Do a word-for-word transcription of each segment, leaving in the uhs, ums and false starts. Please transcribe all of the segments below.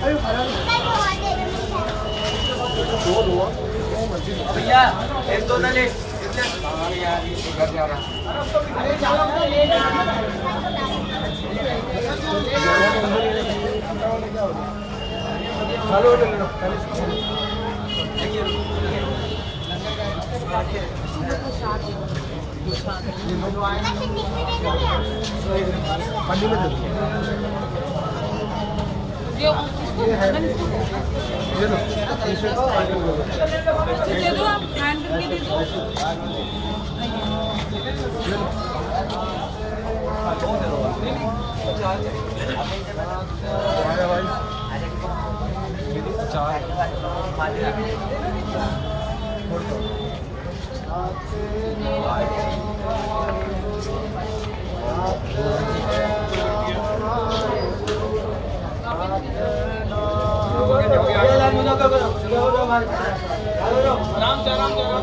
भैया एक दो ले घर जा रहा मंडी में ये है ये लो दे दो आप हैंड करके दे दो आराम से आराम से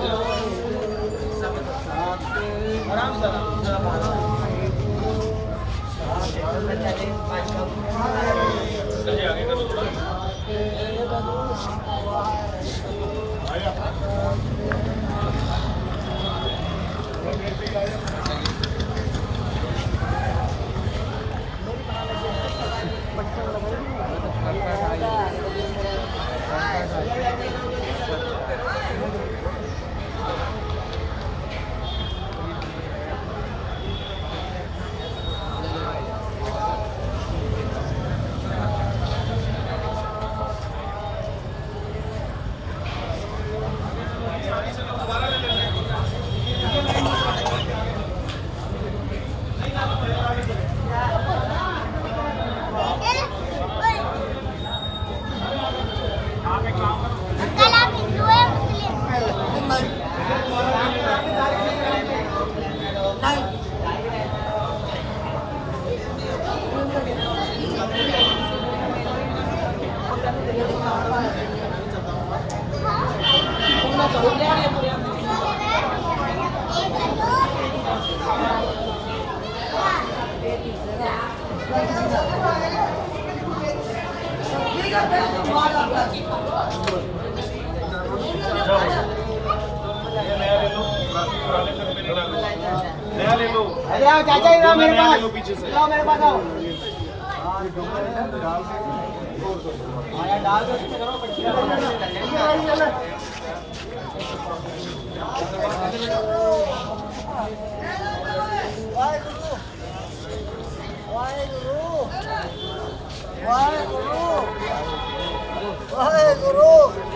आराम से चलिए आगे करो थोड़ा नया ले लो चाचा इधर मेरे पास पीछे से आओ मेरे पास आओ यार डाल दो इसमें करो वाहे गुरु वाहे गुरु वाहे गुरु